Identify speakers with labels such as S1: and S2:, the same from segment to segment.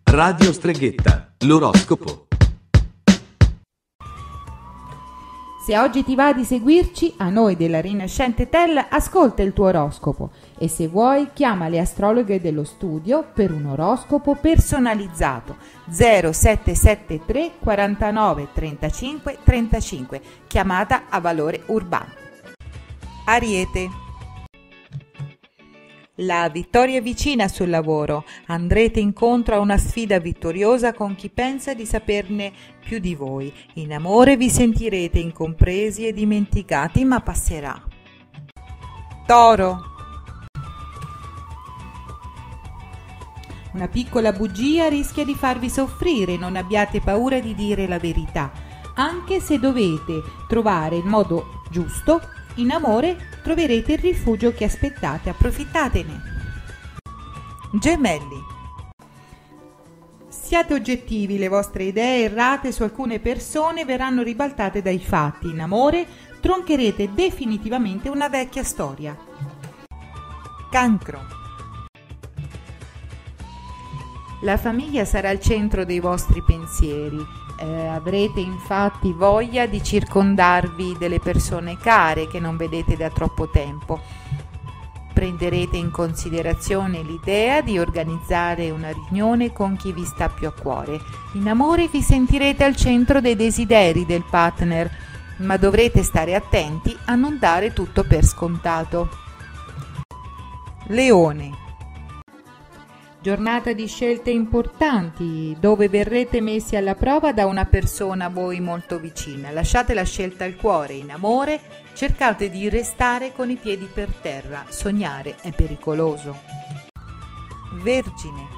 S1: Radio Streghetta, l'oroscopo.
S2: Se oggi ti va di seguirci, a noi della Rinascente Tel ascolta il tuo oroscopo e se vuoi chiama le astrologhe dello studio per un oroscopo personalizzato 0773 49 35 35, chiamata a valore urbano. Ariete. La vittoria è vicina sul lavoro, andrete incontro a una sfida vittoriosa con chi pensa di saperne più di voi. In amore vi sentirete incompresi e dimenticati, ma passerà. Toro. Una piccola bugia rischia di farvi soffrire, non abbiate paura di dire la verità, anche se dovete trovare il modo giusto. In amore troverete il rifugio che aspettate, approfittatene. Gemelli. Siate oggettivi, le vostre idee errate su alcune persone verranno ribaltate dai fatti. In amore troncherete definitivamente una vecchia storia. Cancro. La famiglia sarà al centro dei vostri pensieri. Avrete infatti voglia di circondarvi delle persone care che non vedete da troppo tempo. Prenderete in considerazione l'idea di organizzare una riunione con chi vi sta più a cuore. In amore vi sentirete al centro dei desideri del partner, ma dovrete stare attenti a non dare tutto per scontato. Leone. Giornata di scelte importanti, dove verrete messi alla prova da una persona a voi molto vicina. Lasciate la scelta al cuore. In amore cercate di restare con i piedi per terra. Sognare è pericoloso. Vergine.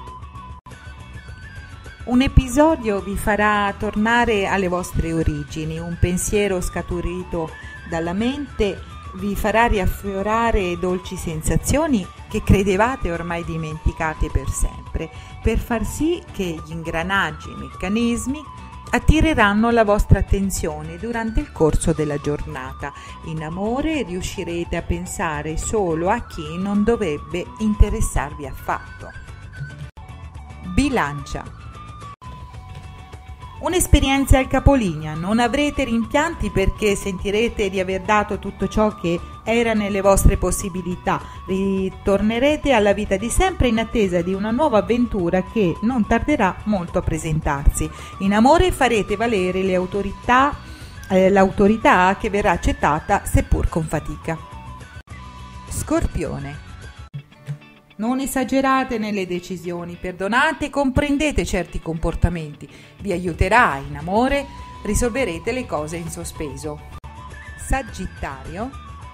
S2: Un episodio vi farà tornare alle vostre origini. Un pensiero scaturito dalla mente vi farà riaffiorare dolci sensazioni che credevate ormai dimenticate per sempre, per far sì che gli ingranaggi e i meccanismi attireranno la vostra attenzione durante il corso della giornata. In amore riuscirete a pensare solo a chi non dovrebbe interessarvi affatto. Bilancia. Un'esperienza al capolinea, non avrete rimpianti perché sentirete di aver dato tutto ciò che era nelle vostre possibilità. Ritornerete alla vita di sempre in attesa di una nuova avventura che non tarderà molto a presentarsi. In amore farete valere l'autorità che verrà accettata seppur con fatica. Scorpione. Non esagerate nelle decisioni, perdonate e comprendete certi comportamenti. Vi aiuterà. In amore risolverete le cose in sospeso. Sagittario.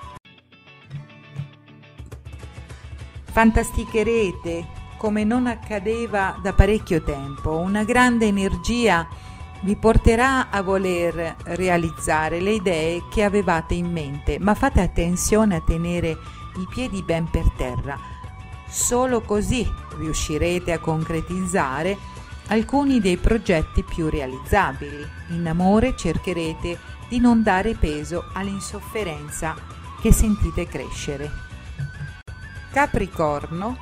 S2: Fantasticherete come non accadeva da parecchio tempo. Una grande energia vi porterà a voler realizzare le idee che avevate in mente, ma fate attenzione a tenere i piedi ben per terra. Solo così riuscirete a concretizzare alcuni dei progetti più realizzabili. In amore cercherete di non dare peso all'insofferenza che sentite crescere. Capricorno.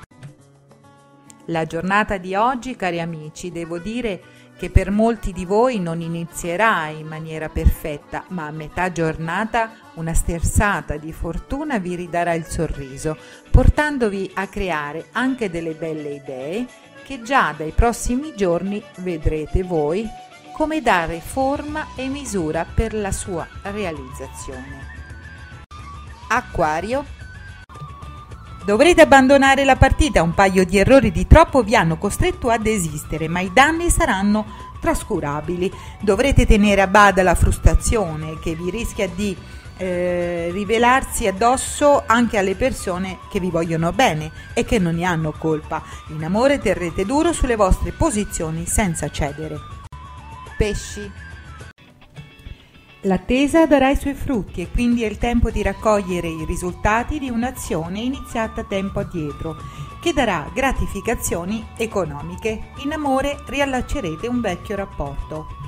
S2: La giornata di oggi, cari amici, devo dire che per molti di voi non inizierà in maniera perfetta, ma a metà giornata una sterzata di fortuna vi ridarà il sorriso, portandovi a creare anche delle belle idee che già dai prossimi giorni vedrete voi come dare forma e misura per la sua realizzazione. Acquario. Dovrete abbandonare la partita, un paio di errori di troppo vi hanno costretto a desistere, ma i danni saranno trascurabili. Dovrete tenere a bada la frustrazione che vi rischia di rivelarsi addosso anche alle persone che vi vogliono bene e che non ne hanno colpa. In amore terrete duro sulle vostre posizioni senza cedere. Pesci. L'attesa darà i suoi frutti e quindi è il tempo di raccogliere i risultati di un'azione iniziata tempo addietro, che darà gratificazioni economiche. In amore riallaccerete un vecchio rapporto.